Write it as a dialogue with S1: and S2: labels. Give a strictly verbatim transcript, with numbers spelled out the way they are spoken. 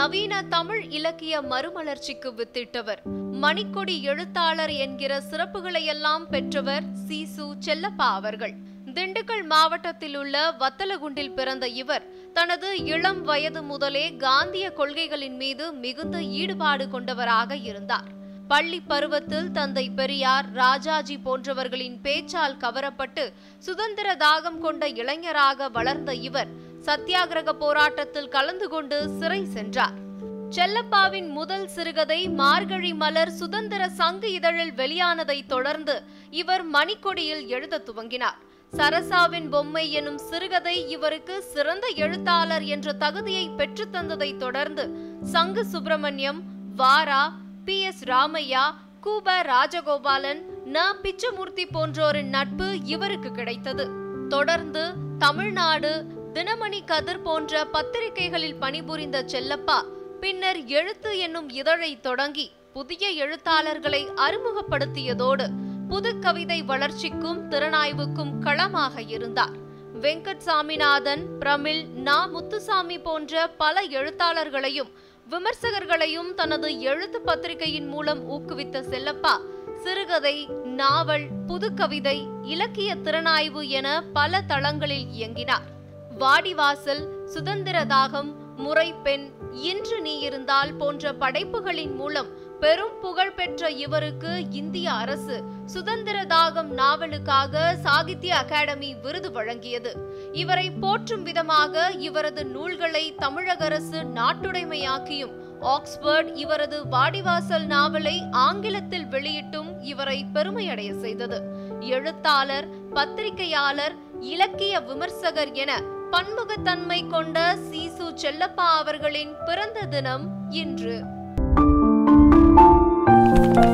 S1: நவீன தமிழ் இலக்கிய மறுமலர்ச்சிக்கு வித்திட்டவர். மணிக்கொடி எழுத்தாளர் என்கிற சிறப்புகளையெல்லாம் பெற்றவர் சீசு செல்லப்பா அவர்கள். திண்டுக்கல் மாவட்டத்தில் உள்ள வத்தலகுண்டில் பிறந்த இவர் தனது இளம் வயது முதலே காந்திய கொள்கைகளின் மீது மிகுந்த ஈடுபாடு கொண்டவராக இருந்தார். பள்ளி பருவத்தில் தந்தை பெரியார், ராஜாஜி போன்றவர்களின் பேச்சால் கவரப்பட்டு சுதந்திர தாகம் கொண்ட இளைஞராக வளர்ந்த இவர் சத்தியாகிரக போராட்டத்தில் கலந்து கொண்டு சிறை சென்றார். செல்லப்பாவின் முதல் சிறுகதை மார்கழி மலர் சுதந்திர சங்கு இதழில் வெளியானதை தொடர்ந்து இவர் மணிக்கொடியில் எழுத துவங்கினார். சரசாவின் பொம்மை எனும் சிறுகதை இவருக்கு சிறந்த எழுத்தாளர் என்ற தகுதியை பெற்றுத் தந்ததை தொடர்ந்து சங்கு சுப்பிரமணியம், வாரா, பி எஸ் ராமையா, கூப ராஜகோபாலன், ந பிச்சமூர்த்தி போன்றோரின் நட்பு இவருக்கு கிடைத்தது. தொடர்ந்து தமிழ்நாடு, தினமணி கதிர் போன்ற பத்திரிகைகளில் பணிபுரிந்த செல்லப்பா பின்னர் எழுத்து என்னும் இதழை தொடங்கி புதிய எழுத்தாளர்களை அறிமுகப்படுத்தியதோடு புது கவிதை வளர்ச்சிக்கும் திறனாய்வுக்கும் களமாக இருந்தார். வெங்கட் சாமிநாதன், பிரமிழ், நா முத்துசாமி போன்ற பல எழுத்தாளர்களையும் விமர்சகர்களையும் தனது எழுத்து பத்திரிகையின் மூலம் ஊக்குவித்த செல்லப்பா சிறுகதை, நாவல், புது கவிதை, இலக்கிய திறனாய்வு என பல தளங்களில் இயங்கினார். வாடிவாசல், சுதந்திர தாகம், முறைப்பெண், இன்று நீ இருந்தால் போன்ற படைப்புகளின் மூலம் பெரும் புகழ் பெற்ற இவருக்கு இந்திய அரசு சுதந்திர தாகம் நாவலுக்காக சாகித்ய அகாடமி விருது வழங்கியது. இவரை போற்றும் விதமாக இவரது நூல்களை தமிழக அரசு நாட்டுடைமையாக்கியும் ஆக்ஸ்போர்ட் இவரது வாடிவாசல் நாவலை ஆங்கிலத்தில் வெளியிட்டும் இவரை பெருமையடைய செய்தது. எழுத்தாளர், பத்திரிகையாளர், இலக்கிய விமர்சகர் என பன்முகத்தன்மை கொண்ட சீசு செல்லப்பா அவர்களின் பிறந்த தினம் இன்று.